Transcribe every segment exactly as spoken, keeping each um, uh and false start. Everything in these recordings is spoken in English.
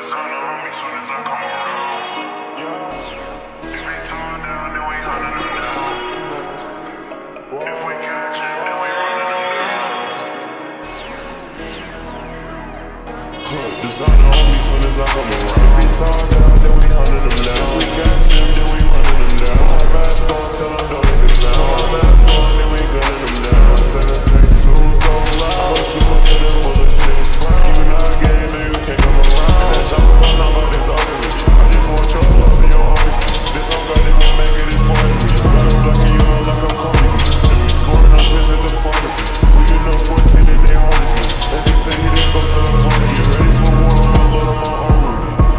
designer on me soon as I come around. Yeah. If we torn down, then we hunting them down. If we catch him, then we running them down. Designer on me soon as I come around. If we torn down, then we hunting them down. If we catch him, then we running them down. My mask on, tell them don't make a sound. My mask on, then we gunning them down. Seven, six, two, so loud. I'ma shoot to them bullet tips. You not gay, no, you can't come around. And that chopper my number is ugly. I just want your love and your honesty. This song got it, won't make it, it's for me. Got them blocking you out like I'm coming. And we scoring on trips at the pharmacy. Who you know, fourteen and they hardest me. And they say he didn't go to the party. You ready for war on my blood, on my armory.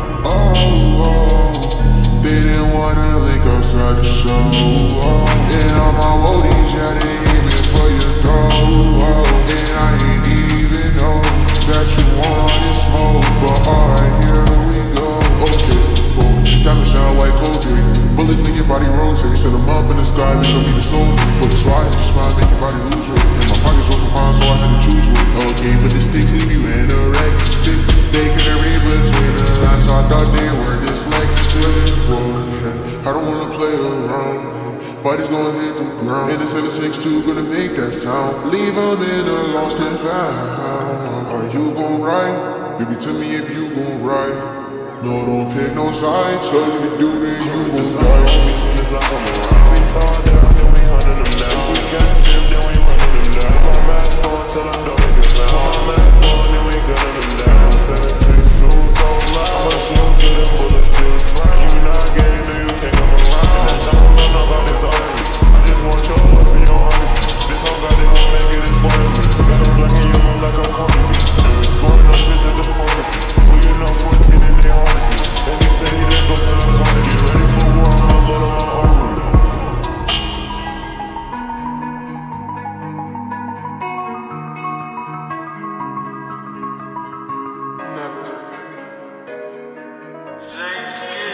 Oh, oh, they didn't wanna link outside the show. Oh, and all my roadies, yeah, they aiming for your throat. Oh, and I ain't even know that you wanted smoke. But alright, here we go. Okay, oh, diamond shine white cold theory. Bullets make your body rotate. Set them up in the sky, make them be the soul. Put a slide, smile, make your body lose weight. And my pockets open fine, so I had to choose one. Okay, but the stick leave you in a wreck. Shit, they couldn't read between the lines, so I thought they were dyslexic. Whoa, yeah, I don't wanna play around. Body's gonna hit the ground. And the seven six two gonna make that sound. Leave them in a lost and found. Are you gon' ride? Baby, tell me if you gon' ride. No, don't pick no sides, cause if you do, then you gon' die. As soon as I come around, we fall down, then we hunting them down. If we catch him, then we running them down. My mask on, tell them don't make a sound. My mask on, then we gunning them down. Seven six two, so loud. I'ma shoot to them bullet tips. You not gay, no, you can't come around. And that chopper my number is ugly. I just want your love and your honesty. This song got it, won't make it, it's for me. Got them blocking you out like I'm coming. And we scoring on trips at the pharmacy. Who you know, fourteen and they hardest me. And they say he didn't go to the party. You ready for war on my blood, on my armory. Never. Say skip.